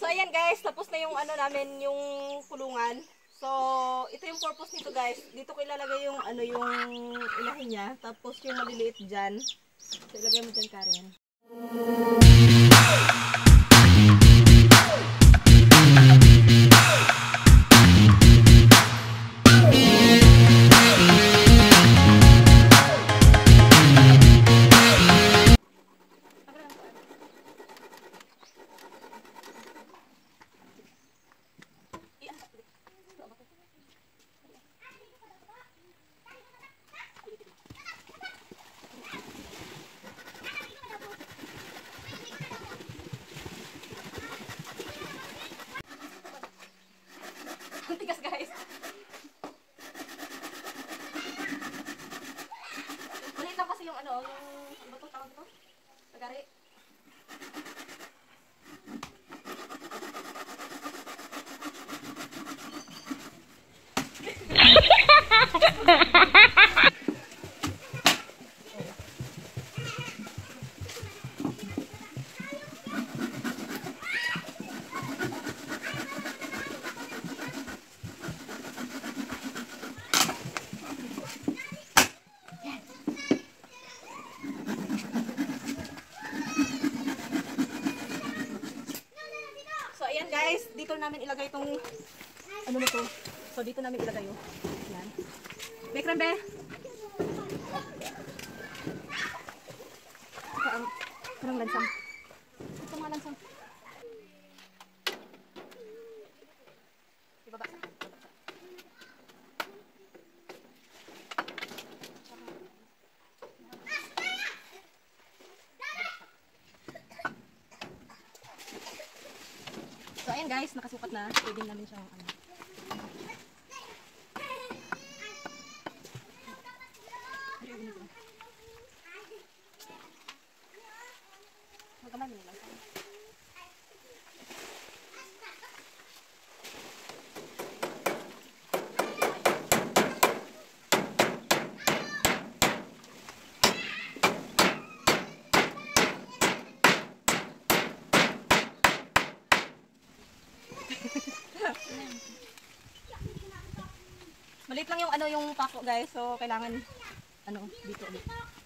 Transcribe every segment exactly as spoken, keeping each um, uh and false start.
ayan guys, tapos na yung ano namin, yung kulungan. So, ito yung purpose nito guys. Dito ko ilalagay yung ano yung inahin niya, tapos yung maliliit diyan. So, ilagay mo diyan, Karen. Tigas guys. Maliit lang kasi yung ano, yung bato tawag ito. Tagari. Guys, dito namin ilagay itong ano na to. So, dito namin ilagay yun. Yan. May krembe. Ito ang parang lansang. Ito mga lansang. Ibaba. So, ayan guys, nakasukat na. Pwede namin siyang ano. Magaman nila. Maliit lang yung ano yung pako guys, so kailangan ano dito ulit.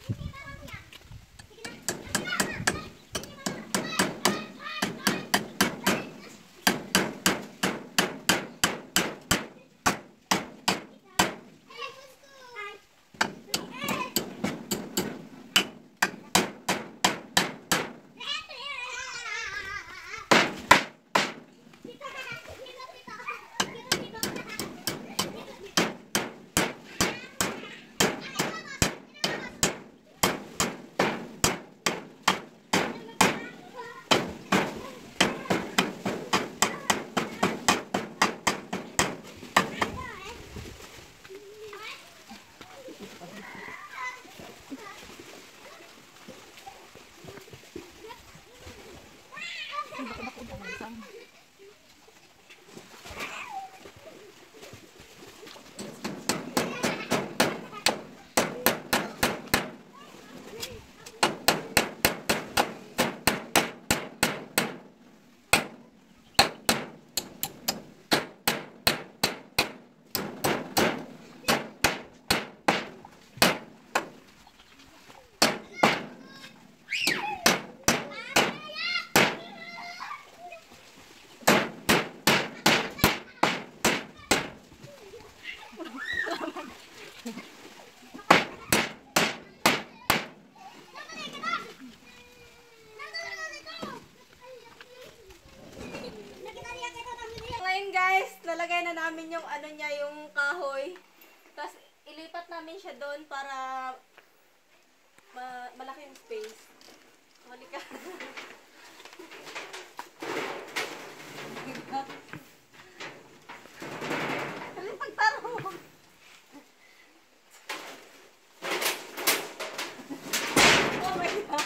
Guys, lalagay na namin yung ano niya, yung kahoy. Tapos ilipat namin siya doon para ma malaki yung space. Halika. Halika pagtaro. Oh my God.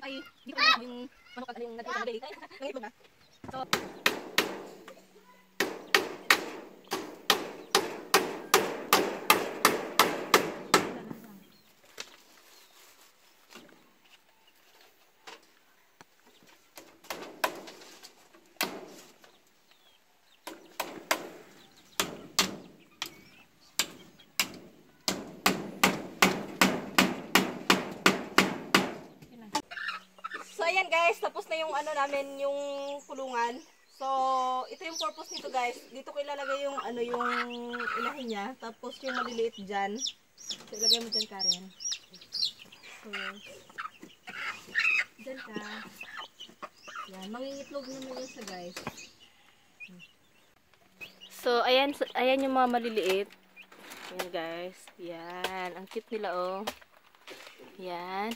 ay di ko alam yung manok at yung nag-iitlog na. Nangitlog na. So, So ayan guys, tapos na yung ano namin, yung kulungan. So, ito yung purpose nito guys. Dito ko ilalagay yung ano yung inahin niya, tapos yung maliliit diyan. So ilagay mo diyan, Karen. So, diyan ka. Yan, mangingitlog naman yan sa guys. So, ayan, ayan yung mga maliliit. Ayan guys. Yan, ang cute nila oh. Yan.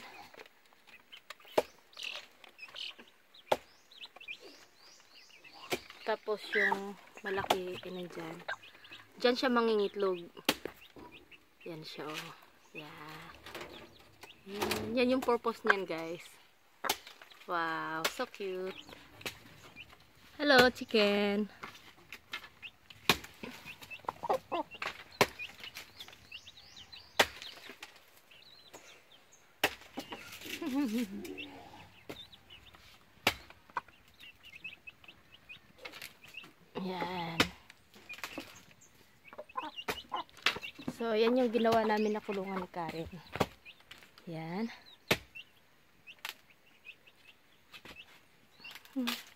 Tapos yung malaki nandyan. Diyan siya mangingitlog. Yan siya oh. Yan. Yan, yan yung purpose niyan guys. Wow, so cute. Hello, chicken. Yan. So, yan yung ginawa namin na kulungan ni Karen. Yan. Hmm.